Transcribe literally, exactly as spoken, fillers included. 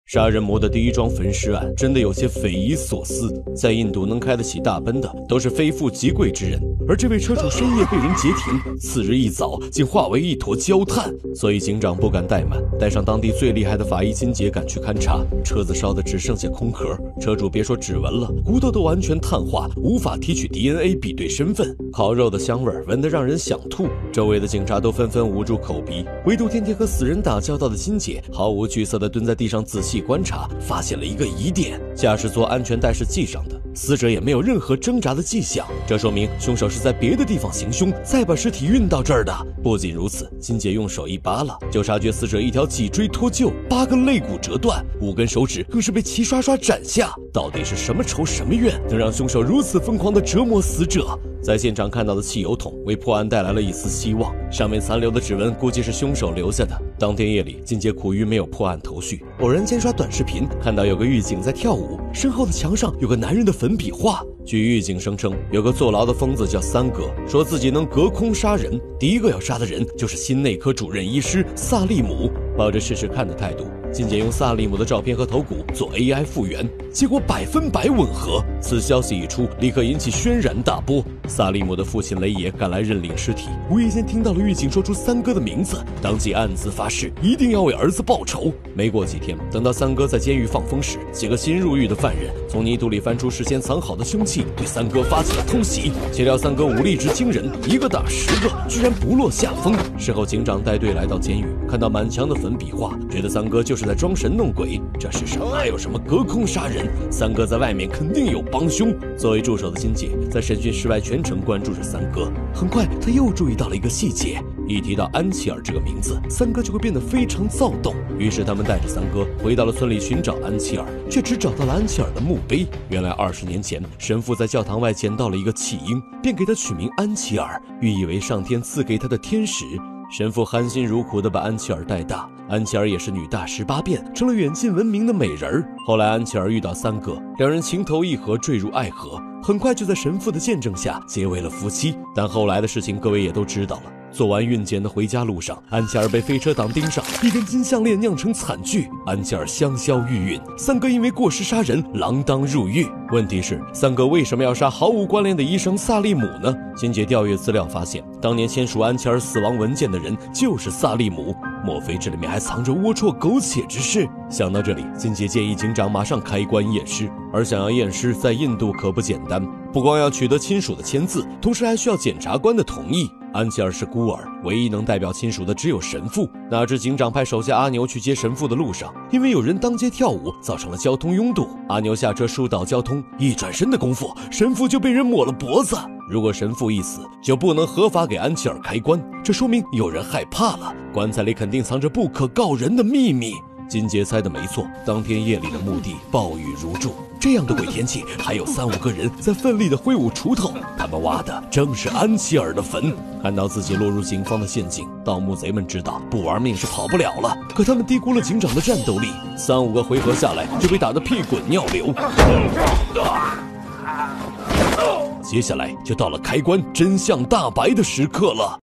杀人魔的第一桩焚尸案真的有些匪夷所思。在印度，能开得起大奔的都是非富即贵之人，而这位车主深夜被人劫停，次日一早竟化为一坨焦炭，所以警长不敢怠慢，带上当地最厉害的法医金姐赶去勘察。车子烧得只剩下空壳，车主别说指纹了，骨头都完全碳化，无法提取 D N A 比对身份。烤肉的香味闻得让人想吐，周围的警察都纷纷捂住口鼻，唯独天天和死人打交道的金姐毫无惧色地蹲在地上仔细观察，发现了一个疑点：驾驶座安全带是系上的，死者也没有任何挣扎的迹象，这说明凶手是在别的地方行凶，再把尸体运到这儿的。不仅如此，金姐用手一扒拉，就察觉死者一条脊椎脱臼，八个肋骨折断，五根手指更是被齐刷刷斩下。到底是什么仇什么怨，能让凶手如此疯狂地折磨死者？在现场看到的汽油桶为破案带来了一丝希望，上面残留的指纹估计是凶手留下的。当天夜里，金姐苦于没有破案头绪，偶然间刷短视频，看到有个狱警在跳舞，身后的墙上有个男人的粉笔画。据狱警声称，有个坐牢的疯子叫三哥，说自己能隔空杀人，第一个要杀的人就是心内科主任医师萨利姆。抱着试试看的态度，金姐用萨利姆的照片和头骨做 A I 复原，结果百分百吻合。此消息一出，立刻引起轩然大波。萨利姆的父亲雷爷赶来认领尸体，无意间听到了狱警说出三哥的名字，当即暗自发誓一定要为儿子报仇。没过几天，等到三哥在监狱放风时，几个新入狱的犯人从泥土里翻出事先藏好的凶器，对三哥发起了偷袭。岂料三哥武力值惊人，一个打十个，居然不落下风。事后警长带队来到监狱，看到满墙的粉笔画，觉得三哥就是在装神弄鬼。这世上哪有什么隔空杀人，三哥在外面肯定有帮凶。作为助手的金姐在审讯室外全程关注着三哥，很快他又注意到了一个细节，一提到安琪儿这个名字，三哥就会变得非常躁动。于是他们带着三哥回到了村里寻找安琪儿，却只找到了安琪儿的墓碑。原来二十年前，神父在教堂外捡到了一个弃婴，便给他取名安琪儿，寓意为上天赐给他的天使。神父含辛茹苦地把安琪儿带大，安琪儿也是女大十八变，成了远近闻名的美人儿。后来安琪儿遇到三哥，两人情投意合，坠入爱河，很快就在神父的见证下结为了夫妻。但后来的事情各位也都知道了。做完孕检的回家路上，安琪儿被飞车党盯上，一根金项链酿成惨剧，安琪儿香消玉殒。三哥因为过失杀人，锒铛入狱。问题是，三哥为什么要杀毫无关联的医生萨利姆呢？金姐调阅资料发现，当年签署安琪儿死亡文件的人就是萨利姆。莫非这里面还藏着龌龊苟且之事？想到这里，金姐建议警长马上开棺验尸。而想要验尸，在印度可不简单，不光要取得亲属的签字，同时还需要检察官的同意。安琪儿是孤儿，唯一能代表亲属的只有神父。哪知警长派手下阿牛去接神父的路上，因为有人当街跳舞，造成了交通拥堵。阿牛下车疏导交通，一转身的功夫，神父就被人抹了脖子。如果神父一死，就不能合法给安琪儿开棺，这说明有人害怕了，棺材里肯定藏着不可告人的秘密。金杰猜的没错，当天夜里的墓地暴雨如注，这样的鬼天气，还有三五个人在奋力的挥舞锄头，他们挖的正是安琪儿的坟。看到自己落入警方的陷阱，盗墓贼们知道不玩命是跑不了了，可他们低估了警长的战斗力，三五个回合下来就被打得屁滚尿流。接下来就到了开棺真相大白的时刻了。